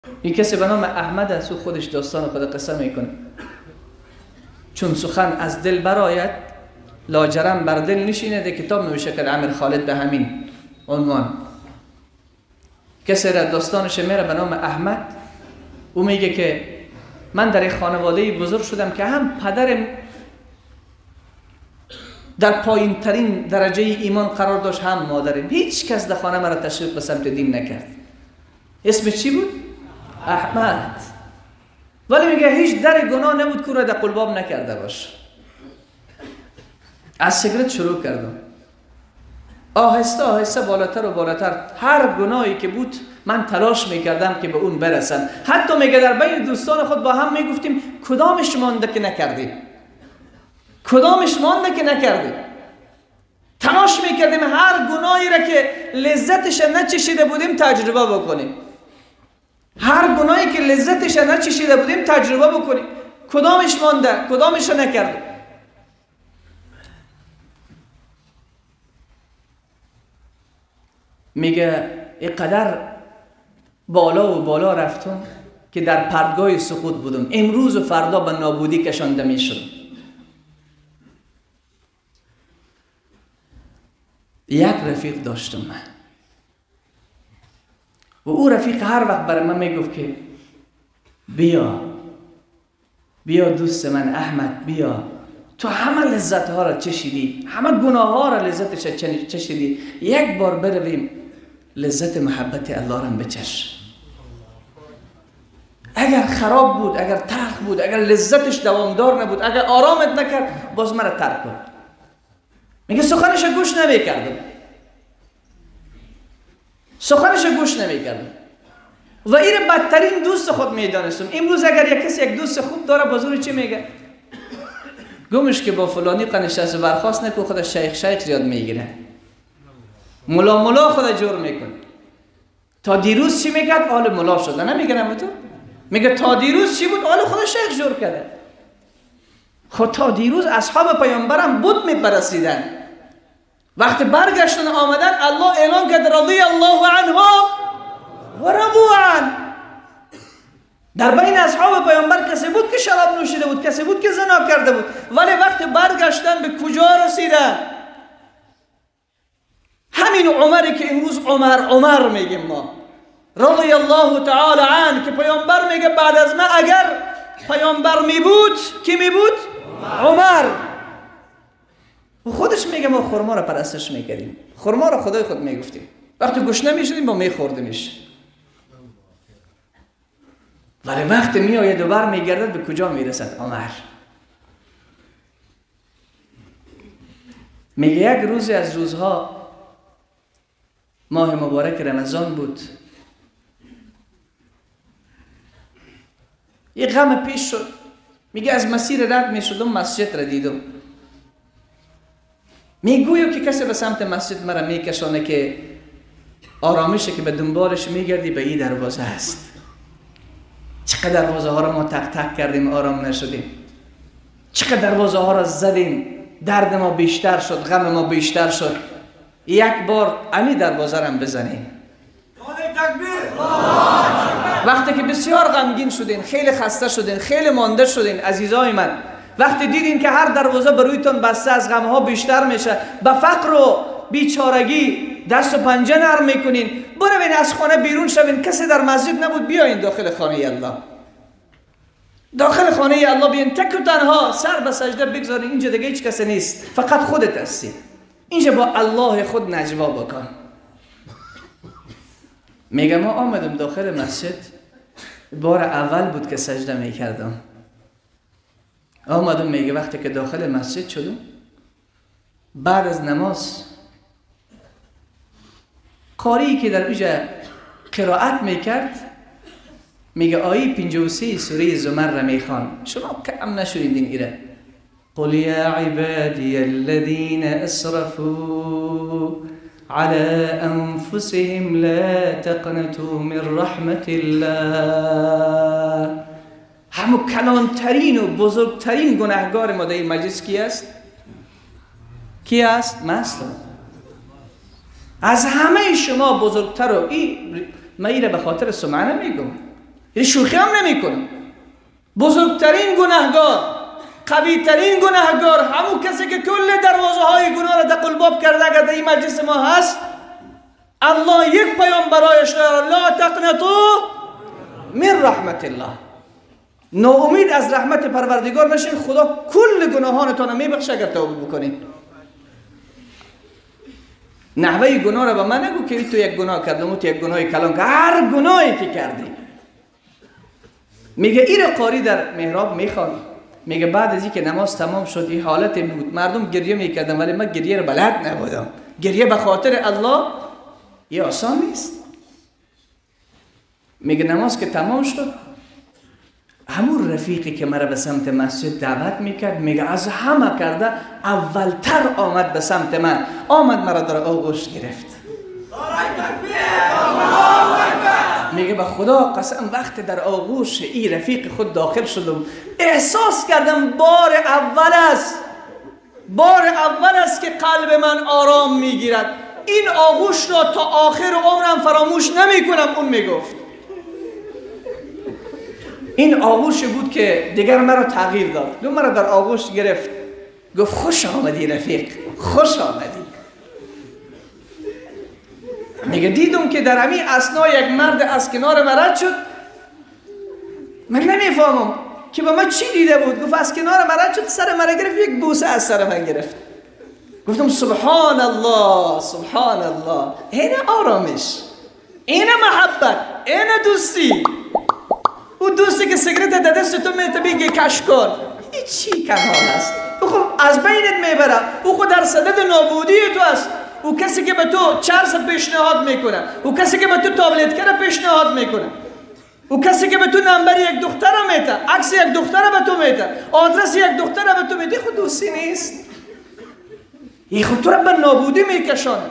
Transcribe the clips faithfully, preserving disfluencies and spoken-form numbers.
این کسی به نام احمد است و خودش داستان خود قصه میکنه. چون سخن از دل برآید لاجرم بر دل نشینه. کتاب نوشته کرد امیر خالد به همین عنوان. کسی را داستانش میره به نام احمد. او میگه که من در یک خانواده بزرگ شدم که هم پدرم در پایین ترین درجه ایمان قرار داشت، هم مادرم. هیچ کس در خانه مرا تشویق به سمت دین نکرد. اسم چی بود؟ احمد. ولی میگه هیچ در گناه نبود که را در قلباب نکرده باش. از سیگرت شروع کردم، آهسته آهسته بالاتر و بالاتر. هر گناهی که بود من تلاش میکردم که به اون برسم. حتی میگه در بین دوستان خود با هم میگفتیم کدامش مانده که نکردیم، کدامش مانده که نکردیم. تلاش میکردیم هر گناهی را که لذتش نچشیده بودیم تجربه بکنیم. هر گناهی که لذتش نچشیده بودیم تجربه بکنیم. کدامش مانده، کدامش نکردیم. میگه اینقدر بالا و بالا رفتم که در پرتگاه سقوط بودم. امروز و فردا به نابودی کشانده میشد. یک رفیق داشتم من و او رفیق هر وقت برای من میگفت که بیا بیا دوست من احمد، بیا تو همه لذت ها را چشیدی، همه گناه ها را لذتش چشیدی، یک بار برویم لذت محبت الله را بچش. اگر خراب بود، اگر تلخ بود، اگر لذتش دوامدار نبود، اگر آرامت نکرد، باز مرا ترک کن. میگه سخنش گوش نمیکردم، سخنش گوش نمیکردم و این بدترین دوست خود میدانستم. امروز اگر یک کسی یک دوست خوب داره بازور چی میگه؟ گمش که با فلانی قنشست و برخواست نکن، خود شیخ شیخ زیاد میگیره، ملا ملا خود جور میکن. تا دیروز چی میکرد؟ آل ملا شده. نمیگنم تو؟ میگه تا دیروز چی بود؟ آل خود شیخ جور کرده. خود تا دیروز اصحاب پیامبرم بود میپرستیدن. وقتی برگشتن آمدن الله اعلان کرد رضی الله عنهم و رضوا عنه. در بین اصحاب پیامبر کسی بود که شراب نوشیده بود، کسی بود که زنا کرده بود، ولی وقتی برگشتن به کجا رسیدن؟ همین عمری که امروز عمر عمر میگیم ما، رضی الله تعالی عنه، که پیامبر میگه بعد از من اگر پیامبر می بود کی می بود؟ عمر. و خودش میگه ما خرما را پرستش میکردیم، خرما را خدای خود میگفتیم، وقتی گوش نمیشدیم با میخوردیمش. ولی وقتی میآید و بر میگردد به کجا میرسد؟ عمر. میگه یک روزی از روزها ماه مبارک رمضان بود، یه غم پیش شد. میگه از مسیر رد میشدم مسجد را دیدم. میگویه که کسی به سمت مسجد مرا میکشانه که آرامشه که به دنبالش میگردی به این دروازه است. چقدر دروازه ها را ما تق تق کردیم آرام نشدیم، چقدر دروازه ها را زدیم، درد ما بیشتر شد، غم ما بیشتر شد. یک بار امی دروازه را بزنیم. وقتی که بسیار غمگین شدین، خیلی خسته شدین، خیلی مانده شدین عزیزای من، وقتی دیدین که هر دروازه برویتون بسته از غمها بیشتر میشه، به فقر و بیچارگی دست و پنجه نرم میکنین، بروین از خانه بیرون شوین. کسی در مسجد نبود، بیاین داخل خانه الله، داخل خانه الله بیاین، تک و تنها سر به سجده بگذارین. اینجا دیگه هیچ کسی نیست، فقط خودت هستی. اینجا با الله خود نجوا بکن. میگه ما آمدم داخل مسجد، بار اول بود که سجده میکردم. آمدم میگه وقتی که داخل مسجد شدم، بعد از نماز قاری که در اینجا قرائت میکرد، میگه آیه پنجاه و سه سوره زمر را میخوان. شما کم نشویدین ایره. قل یا عبادی الذین اسرفوا على انفسهم لا تقنطوا من رحمت الله. همو کلانترین و بزرگترین گناهگار ما در این مجلس کی است؟ کی است؟ مثلا از همه شما بزرگتر و این من ایره به خاطر سمعه نمیگم، یعنی شوخی هم نمی کنم. بزرگترین گناهگار، قوی ترین گناهگار، همون کسی که کل دروازه های گناه را دقل باب کرده اگر در این مجلس ما هست، الله یک پیام برایش داره: لا تقنطوا من رحمت الله. ناامید از رحمت پروردگار نشین، خدا کل گناهانتان میبخشه اگر توبه بکنید. نحوه گناه را به من نگو که تو یک گناه کردم و تو یک گناه کلان که هر گناهی که کردی. میگه این قاری در محراب میخوان، میگه بعد از اینکه نماز تمام شد این حالت بود مردم گریه میکردن ولی من گریه را بلد نبودم. گریه به خاطر الله یه آسان نیست. میگه نماز که تمام شد، همون رفیقی که مرا به سمت مسجد دعوت میکرد، میگه از همه کرده اولتر آمد به سمت من، آمد مرا در آغوش گرفت. میگه به خدا قسم وقت در آغوش این رفیق خود داخل شدم احساس کردم بار اول است، بار اول است که قلب من آرام میگیرد. این آغوش را تا آخر عمرم فراموش نمی کنم. اون میگفت این آغوش بود که دیگر مرا تغییر داد. دو مرا در آغوش گرفت، گفت خوش آمدی رفیق، خوش آمدی. میگه دیدم که در همین اثنا یک مرد از کنار من رد شد. من نمیفهمم که با من چی دیده بود. گفت از کنار من رد شد، سر من گرفت، یک بوسه از سر من گرفت. گفتم سبحان الله سبحان الله. این آرامش، این محبت، این دوستی. او دوستی که سیگرت در دست تو میته بگه کش کن، این چی کمال است؟ او خب از بینت میبره. او خود در صدد نابودی تو است. او کسی که به تو چرس پیشنهاد میکنه، او کسی که به تو تابلت کرده پیشنهاد میکنه، او کسی که به تو نمبر یک دختر میته، عکس یک دختر به تو میته، آدرس یک دختر به تو میته، خود دوستی نیست؟ این خود تو را به نابودی میکشانه.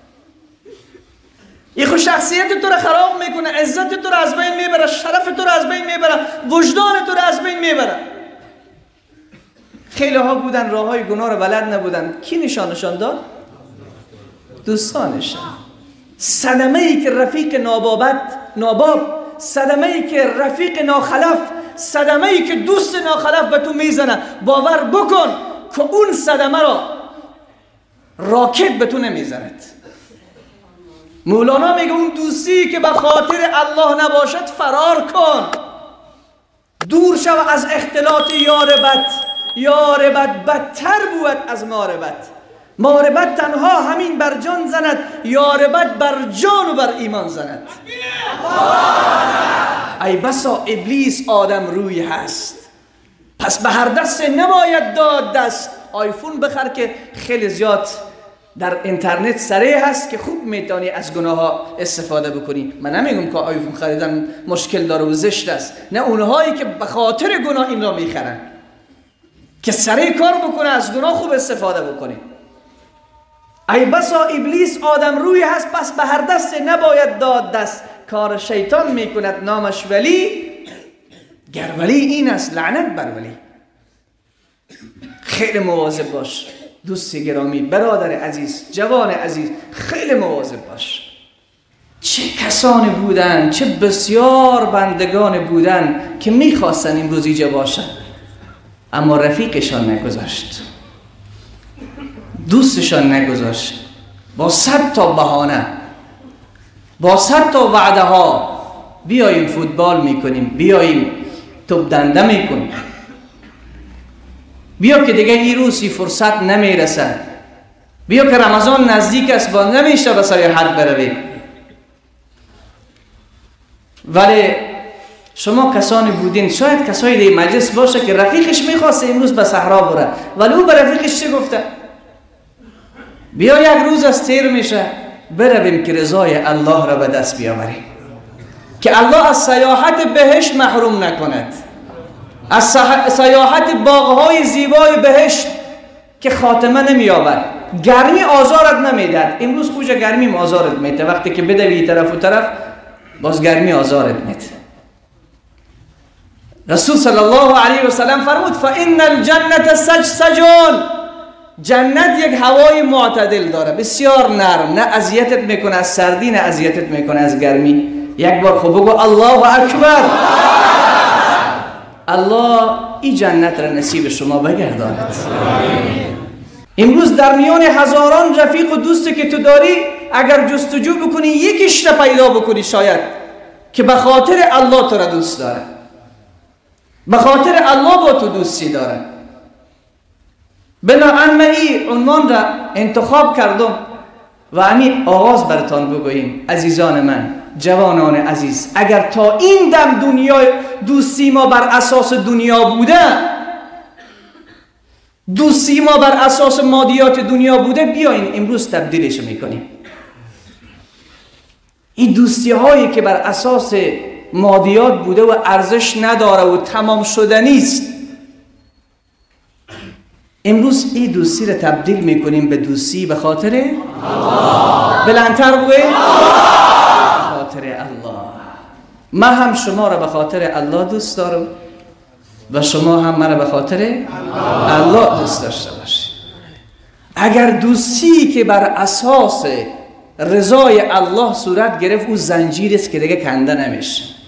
این خود شخصیت تو را خراب میکنه، عزت تو را از بین میبره، شرف تو را از بین میبره، وجدان تو را از بین میبره. خیلی ها بودن راه های گناه را بلد نبودن. کی نشانشان داد؟ دوستانشان. صدمه ای که رفیق نابابت ناباب، صدمه ای که رفیق ناخلف، صدمه ای که دوست ناخلف به تو میزنه، باور بکن که اون صدمه را راکت به تو نمیزند. مولانا میگه اون دوستی که به خاطر الله نباشد فرار کن، دور شو از اختلاط یاربت. یاربت بدتر بود از ماربت. ماربت تنها همین بر جان زند، یاربت بر جان و بر ایمان زند. ای بسا ابلیس آدم روی هست، پس به هر دست نباید داد دست. آیفون بخر که خیلی زیاد در اینترنت سریع هست که خوب میتونی از گناه ها استفاده بکنی. من نمیگم که آیفون خریدن مشکل داره و زشت است، نه، اونهایی که به خاطر گناه این را میخرن که سریع کار بکنه از گناه خوب استفاده بکنی. ای بسا ابلیس آدم روی هست، پس به هر دست نباید داد دست. کار شیطان میکند نامش ولی، گر ولی این است لعنت بر ولی. خیلی مواظب باش دوست گرامی، برادر عزیز، جوان عزیز، خیلی مواظب باش. چه کسانی بودن، چه بسیار بندگان بودن که میخواستن این روز اینجا باشن اما رفیقشان نگذاشت، دوستشان نگذاشت. با صد تا بهانه، با صد تا وعده ها بیاییم فوتبال میکنیم، بیاییم توپ دنده میکنیم، بیا که دیگه این روزی فرصت نمیرسه، بیا که رمضان نزدیک است با نمیشه به سیاحت برویم. ولی شما کسانی بودین، شاید کسایی در مجلس باشه که رفیقش میخواسته امروز به صحرا بره ولی او به رفیقش چه گفته؟ بیا یک روز از تیر میشه برویم که رضای الله را به دست بیاوریم، که الله از سیاحت بهشت محروم نکند، از سیاحت باغهای زیبای بهشت که خاتمه نمییابد. گرمی آزارت نمیداد. امروز خوجه گرمی آزارت میده، وقتی که بدوی طرف و طرف باز گرمی آزارت میده. رسول صلی الله علیه و سلم فرمود فإن الجنة سجسجون، جنت یک هوای معتدل داره، بسیار نرم، نه اذیتت میکنه از سردی نه اذیتت میکنه از گرمی. یک بار خوب بگو الله اکبر. الله این جنت را نصیب شما بگرداند. امروز در میان هزاران رفیق و دوستی که تو داری، اگر جستجو بکنی یکیش را پیدا بکنی شاید که به خاطر الله تو را دوست داره، به خاطر الله با تو دوستی داره. بنابراین من این عنوان را انتخاب کردم و همین آغاز براتان بگوییم. عزیزان من، جوانان عزیز، اگر تا این دم دنیا دوستی ما بر اساس دنیا بوده، دوستی ما بر اساس مادیات دنیا بوده، بیاین امروز تبدیلش میکنیم. این دوستی هایی که بر اساس مادیات بوده و ارزش نداره و تمام شده نیست، امروز این دوستی را تبدیل میکنیم به دوستی به خاطر الله. بلندتر بگوی به خاطر الله. من هم شما را به خاطر الله دوست دارم و شما هم من را به خاطر الله دوست داشته باشید. اگر دوستی که بر اساس رضای الله صورت گرفت، او زنجیر است که دیگه کنده نمیشه.